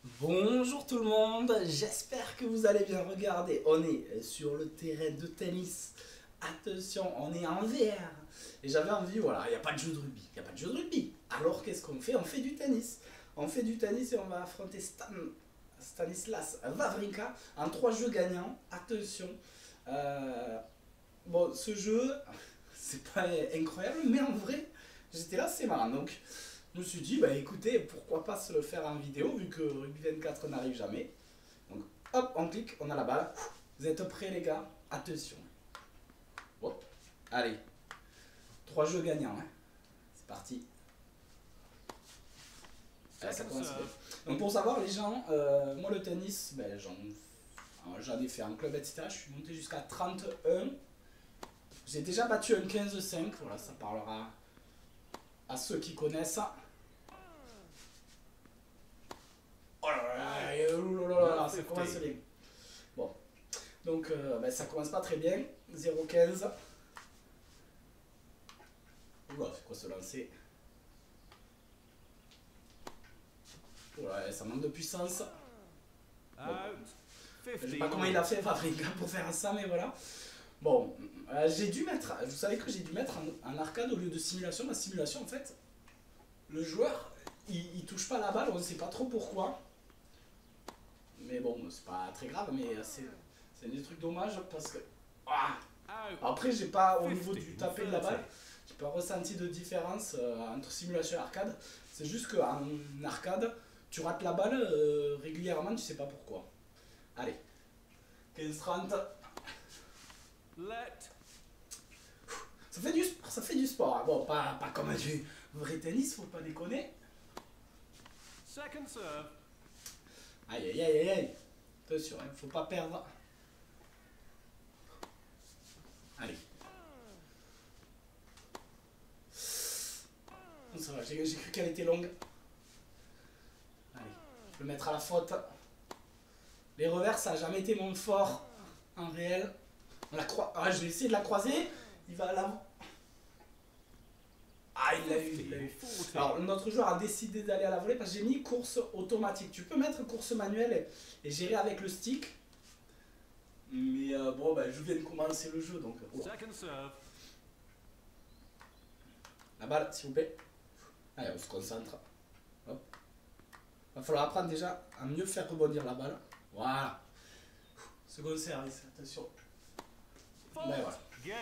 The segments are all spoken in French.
Bonjour tout le monde, j'espère que vous allez bien. Regardez, on est sur le terrain de tennis. Attention, on est en VR. Et j'avais envie, voilà, il n'y a pas de jeu de rugby. Il n'y a pas de jeu de rugby. Alors qu'est-ce qu'on fait? On fait du tennis. On fait du tennis et on va affronter Stanislas Wawrinka en 3 jeux gagnants. Attention. Euh, bon, ce jeu, c'est pas incroyable, mais en vrai, j'étais là, c'est marrant. Donc, je me suis dit, bah écoutez, pourquoi pas se le faire en vidéo vu que Rugby 24 n'arrive jamais. Donc hop, on clique, on a la balle. Vous êtes prêts les gars? Attention. Hop, allez. 3 jeux gagnants. Hein. C'est parti. Allez, ça commence bien. Donc pour savoir les gens, moi le tennis, ben, j'en ai fait en club, etc. Je suis monté jusqu'à 31. J'ai déjà battu un 15-5. Voilà, ça parlera à ceux qui connaissent ça. Oh là là, ça commence bien. Bon, donc ben, ça commence pas très bien. 0,15. Oula, c'est quoi ce lancer? Ouais, ça manque de puissance. Bon. Je sais pas comment il a fait Wawrinka pour faire ça, mais voilà. Bon, j'ai dû mettre. Vous savez que j'ai dû mettre en arcade au lieu de simulation. Ma simulation, en fait, le joueur, il touche pas la balle, on ne sait pas trop pourquoi. Mais bon, c'est pas très grave, mais c'est des trucs dommages parce que. Ah. Après, j'ai pas, au niveau du taper de la balle, j'ai pas ressenti de différence entre simulation et arcade. C'est juste qu'en arcade, tu rates la balle régulièrement, tu sais pas pourquoi. Allez, 15-30. Ça fait du sport. Hein. Bon, pas comme du vrai tennis, faut pas déconner. Aïe aïe aïe aïe aïe. Attention, hein, faut pas perdre. Allez. Ça va, j'ai cru qu'elle était longue. Allez, je peux mettre à la faute. Les revers, ça a jamais été mon fort en réel. Je vais essayer de la croiser. Il va à l'avant. Ah, il l'a eu, il l'a eu. Alors, notre joueur a décidé d'aller à la volée parce que j'ai mis course automatique. Tu peux mettre course manuelle et gérer avec le stick. Mais bon, bah, je viens de commencer le jeu donc. Oh. La balle, s'il vous plaît. Allez, on se concentre. Hop. Va falloir apprendre déjà à mieux faire rebondir la balle. Voilà. Second service, attention. Ben voilà.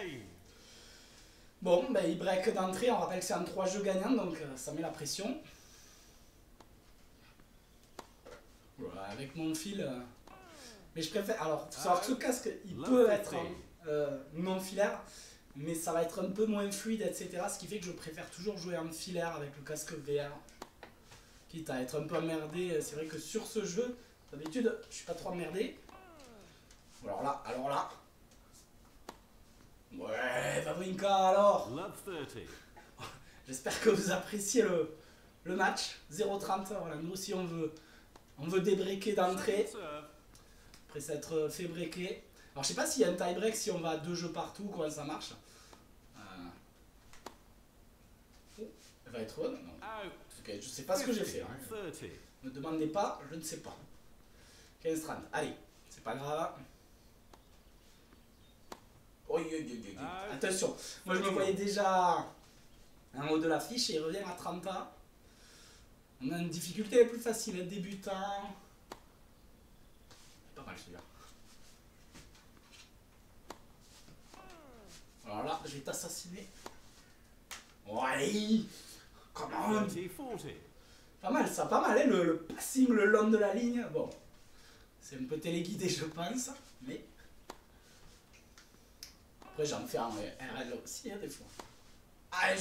Bon, ben il break d'entrée. On rappelle que c'est en 3 jeux gagnants, donc ça met la pression. Voilà, avec mon fil. Mais je préfère. Alors, faut savoir que ce casque, il peut être non filaire, mais ça va être un peu moins fluide, etc. Ce qui fait que je préfère toujours jouer en filaire avec le casque VR. Quitte à être un peu emmerdé. C'est vrai que sur ce jeu, d'habitude, je suis pas trop emmerdé. Alors là. Ouais, Wawrinka alors. J'espère que vous appréciez le match. 0,30. Voilà, nous aussi on veut débreaker d'entrée. Après s'être fait breaker. Alors je sais pas s'il y a un tie break si on va à 2 jeux partout, comment ça marche. Oh, elle va être bonne. Non. Ok, je sais pas ce que j'ai fait. Hein. Ne me demandez pas, je ne sais pas. 15-30. Allez, c'est pas grave. Attention, moi je me voyais déjà en haut de l'affiche et il revient à 30 ans. On a une difficulté plus facile, débutant. Pas mal celui-là. Alors là, je vais t'assassiner. Ouais. Comment? Pas mal ça, pas mal, hein, le passing le long de la ligne. Bon, c'est un peu téléguidé, je pense, mais. Après, j'en fais un RL aussi, hein, des fois. Ah,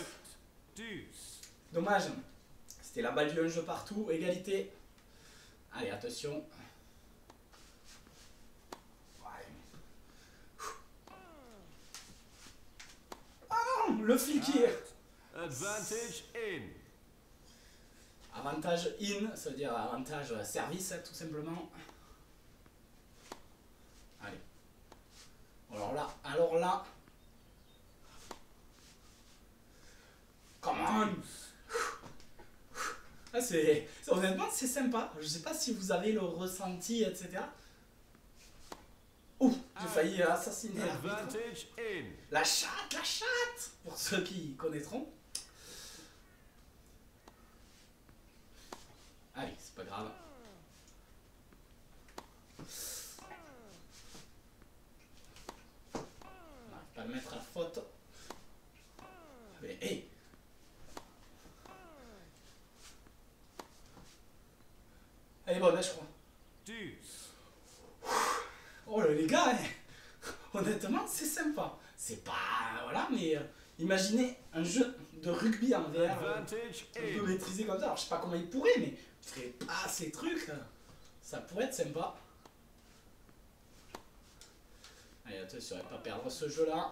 Dommage. C'était la balle du 1 jeu partout, égalité. Allez, attention. Ah non, le fil qui est. Avantage in, ça veut dire avantage service, tout simplement. Allez. Alors là. Come on. Ah, honnêtement, c'est sympa. Je sais pas si vous avez le ressenti, etc. Ouh, j'ai failli assassiner l'arbitre. La chatte, pour ceux qui connaîtront. Allez, c'est pas grave. On n'arrive pas à le mettre à la faute. Mais, hey! Elle est bonne, hein, je crois. Oh là, les gars, hein. Honnêtement, c'est sympa. C'est pas... Voilà, mais imaginez un jeu de rugby en VR un peu maîtrisé comme ça. Alors, je sais pas comment il pourrait, mais il ferait pas ces trucs. Ça pourrait être sympa. Allez, attention, on va pas perdre ce jeu-là.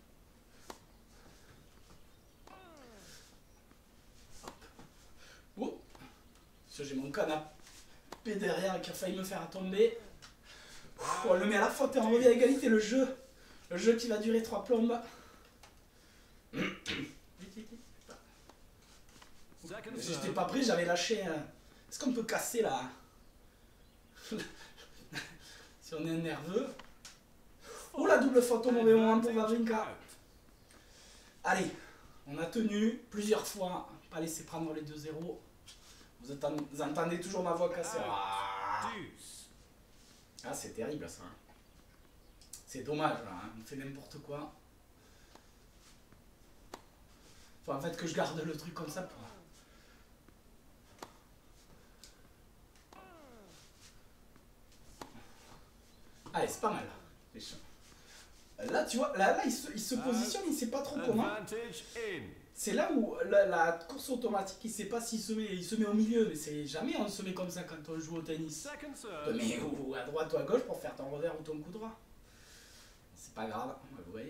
Oh, j'ai mon canapé derrière qui a failli me faire tomber. On le met à la faute et on revient à égalité. Le jeu qui va durer 3 plombes. J'étais pas prêt, j'avais lâché. Est-ce qu'on peut casser là? Si on est nerveux. Oh, la double faute au mauvais moment pour Wawrinka. Allez, on a tenu plusieurs fois. Pas laisser prendre les 2-0. Vous entendez toujours ma voix cassée. Ah, c'est terrible ça. C'est dommage, là, hein. On fait n'importe quoi. Faut en fait que je garde le truc comme ça pour... Allez, c'est pas mal. Là, tu vois, là il se positionne, il sait pas trop comment. C'est là où la course automatique, il sait pas s'il se met au milieu, mais c'est jamais on se met comme ça quand on joue au tennis. Mais ou à droite ou à gauche pour faire ton revers ou ton coup droit. C'est pas grave, vous voyez,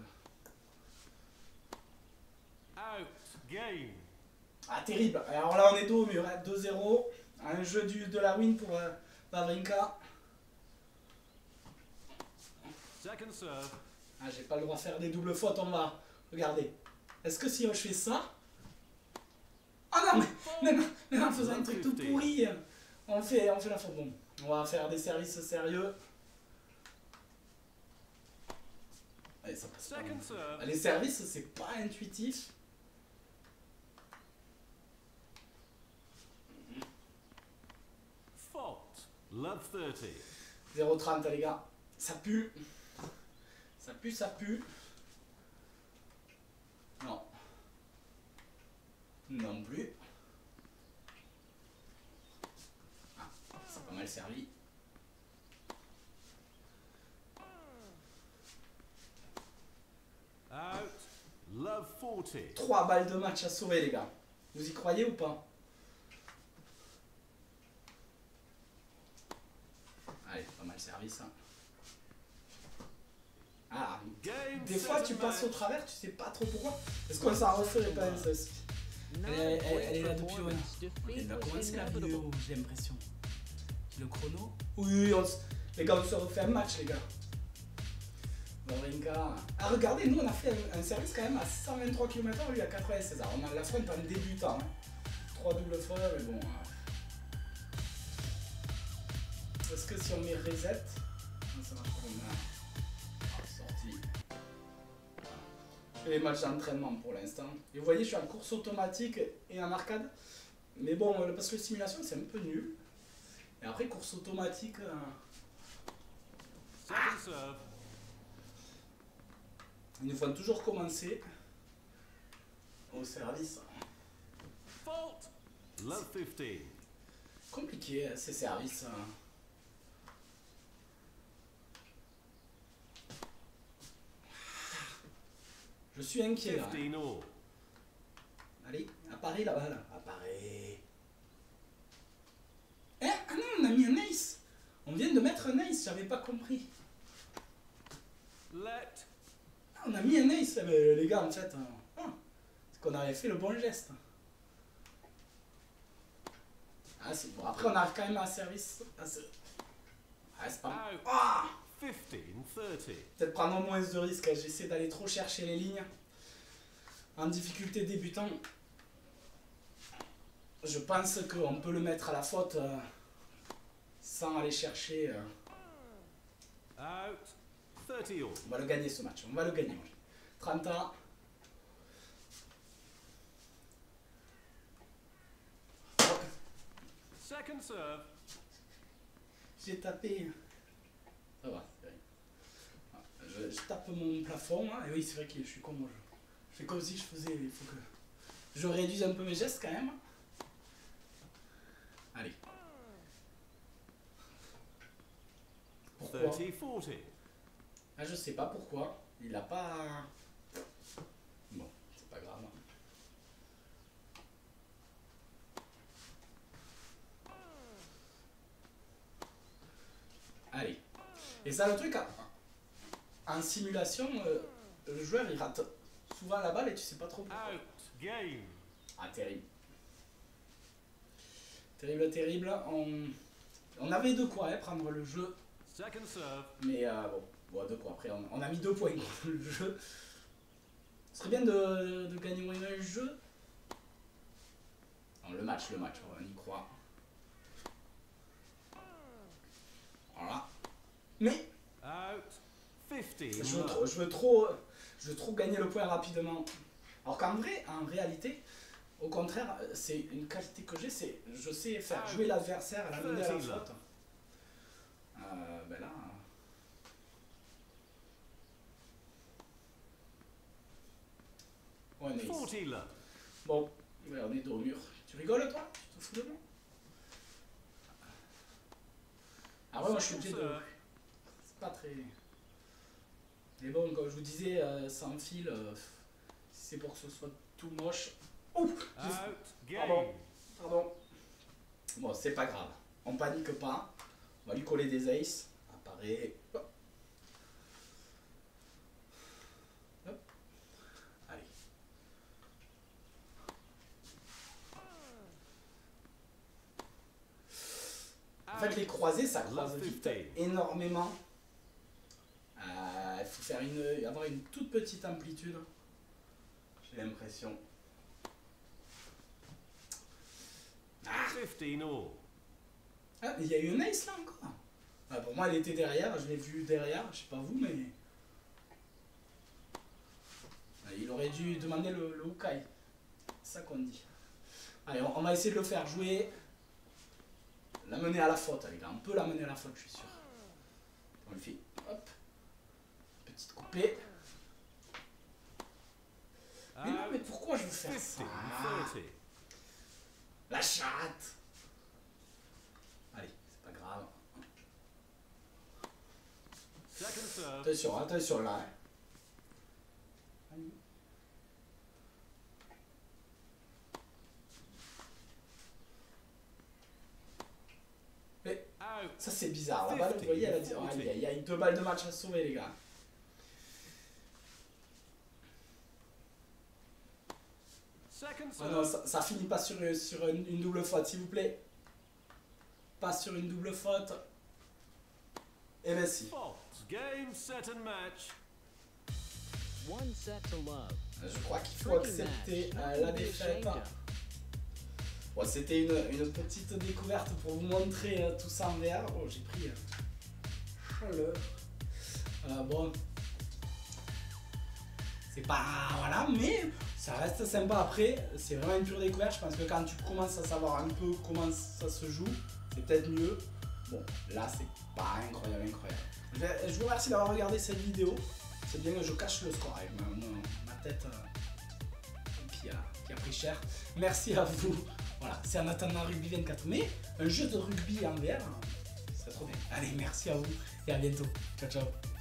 Ah, terrible. Alors là, on est dos au mur, hein. 2-0. Un jeu de la win pour Wawrinka. Ah, j'ai pas le droit de faire des doubles fautes, on va. Regardez. Est-ce que si je fais ça... Ah non, mais en faisant un truc tout pourri, on fait la faute. Bon, on va faire des services sérieux. Allez, ça passe pas. Les services, c'est pas intuitif. Love 30. 0,30 les gars. Ça pue. Ça pue. Non. Non plus. Ah, c'est pas mal servi. Out. Love 40. 3 balles de match à sauver les gars. Vous y croyez ou pas? Allez, pas mal servi ça. Ah, des fois tu passes au travers, tu sais pas trop pourquoi. Est-ce qu'on s'en referait pas ça aussi? Elle est là depuis loin. Elle va commencer la vidéo, j'ai l'impression. Le chrono? Oui, les gars, on se refait un match les gars. Wawrinka. Ah, regardez, nous on a fait un service quand même à 123 km/h, lui à 96. Alors on a la front en débutant. Hein. 3 doubles fois, mais bon. Est-ce que si on met reset, ça marche pas comme sorti. Je fais les matchs d'entraînement pour l'instant. Et vous voyez, je suis en course automatique et en arcade. Mais bon, parce que simulation c'est un peu nul. Et après, course automatique. Ils nous font toujours commencer au service. Fault. Love 15. Compliqué ces services. Je suis inquiet là. Allez, apparaît la balle. Apparaît. Eh, ah non, on a mis un ace. On vient de mettre un ace, j'avais pas compris. Ah, on a mis un ace, mais les gars, en fait, c'est qu'on avait fait le bon geste. Ah, c'est bon. Après, on arrive quand même à un service. Ah, c'est pas mal. Ah 15, 30. Peut-être prendre moins de risques. J'essaie d'aller trop chercher les lignes. En difficulté débutant. Je pense qu'on peut le mettre à la faute sans aller chercher. Out. 30 all. On va le gagner ce match. On va le gagner. Moi. 30 ans. Second serve. J'ai tapé. Ça va, c'est rien. Je tape mon plafond. Hein, et oui, c'est vrai que je suis con. Moi, je fais comme si je faisais. Il faut que je réduise un peu mes gestes quand même. Allez. Pourquoi? 30-40. Ah, je sais pas pourquoi. Il a pas. Bon, c'est pas grave. Allez. Et ça, le truc, en simulation, le joueur il rate souvent la balle et tu sais pas trop pourquoi. Out. Game. Ah, terrible. Terrible, terrible. On avait de quoi prendre le jeu. Second serve. Mais bon, de quoi après on a mis 2 points contre le jeu. Ce serait bien de gagner moyen le jeu. Non, le match, on y croit. Voilà. Mais Out. 50. je veux trop gagner le point rapidement. Alors qu'en vrai, en réalité, au contraire, c'est une qualité que j'ai, c'est je sais faire jouer l'adversaire à la mener à la faute. Ben là. Ouais, nice. 40 love. Bon, ouais, on est dos au mur. Tu rigoles toi? Tu te fous de moi? Ah ouais, moi je suis obligé de. C'est pas très. Mais bon, comme je vous disais, sans fil, si c'est pour que ce soit tout moche. Oh! Out. Game. Pardon. Bon, c'est pas grave. On panique pas. On va lui coller des aces. Apparaît. Hop. Hop. Allez. En fait, les croisés, ça croise vite énormément. Il faut faire avoir une toute petite amplitude. J'ai l'impression. Ah, 15 all. ah, il y a eu un ace là encore. Ah, pour moi, elle était derrière. Je l'ai vu derrière. Je sais pas vous, mais. Ah, il aurait dû demander le Ukai. C'est ça qu'on dit. Allez, on va essayer de le faire jouer. La mener à la faute, les gars. On peut la mener à la faute, je suis sûr. On le fait. Hop. Petite coupée. Mais non, mais pourquoi je veux faire ça? 30. La chatte. Allez, c'est pas grave. Second serve. Attention, attention là. Mais Out. ça c'est bizarre. La balle, vous voyez, elle a dit. Oh, il y a 2 balles de match à sauver, les gars. Second Oh non, serve. ça finit pas sur une double faute, s'il vous plaît. Pas sur une double faute. Eh ben si. Fault. Game, set and match. One set to love. Je crois qu'il faut accepter la défaite. Bon, c'était une petite découverte pour vous montrer tout ça en VR. Oh, j'ai pris chaleur. Bon. C'est pas. Voilà, mais ça reste sympa après. C'est vraiment une pure découverte. Je pense que quand tu commences à savoir un peu comment ça se joue, c'est peut-être mieux. Bon, là, c'est pas incroyable. Je vous remercie d'avoir regardé cette vidéo. C'est bien que je cache le score avec ma tête qui a pris cher. Merci à vous. Voilà, c'est en attendant Rugby 24. Mais un jeu de rugby en VR, c'est trop bien. Allez, merci à vous et à bientôt. Ciao, ciao.